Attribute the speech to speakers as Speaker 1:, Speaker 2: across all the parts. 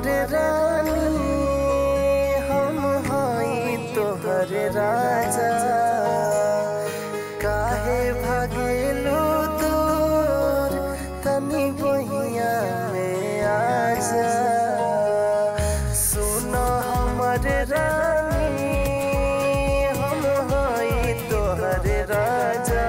Speaker 1: हमर रानी हम हई तोहर राजा, काहे भागेलू दूर तनी बहिया में आजा। सुनो हमर रानी हम हई तोहर राजा,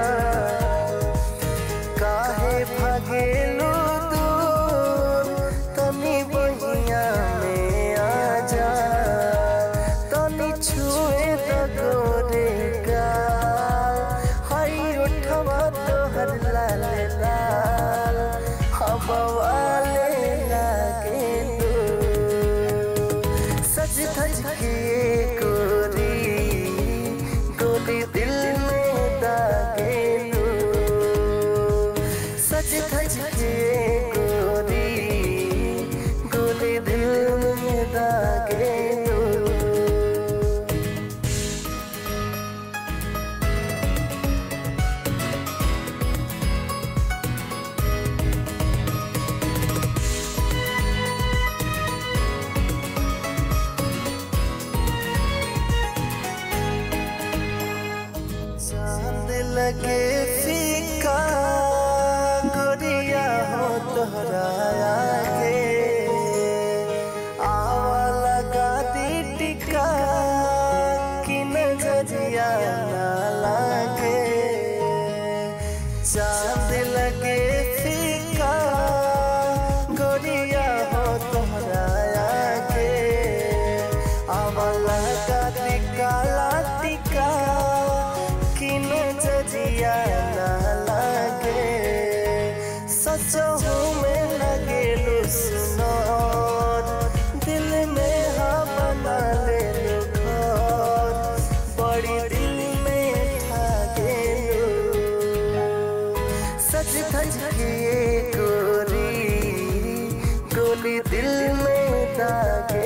Speaker 1: काहे भागेलू दूर तनी बहिया में आजा। तनी छुए द गोरे गाल, हई उठवा तोहर लाल लाल, हवाले लागेलू सज धज के गोरी, गोली दिल में दागेलू सज धज के गोरी, गोली दिल में दागेलू। चांद लगे फीका गोरिया हो तोहरा आगे, आवा लगा दी टिका कि नजरिया ना लागे। चांद लगे फीका गोरिया हो तोहरा आगे, आवा लगा दी काला टिका कि नजरिया ना लागे। सचहू में लगेलू सुनर, दिल में हाँ बना लेलू घर, बड़ी दिल में ठागेलू सज धज के गोरी, गोली दिल में दागे।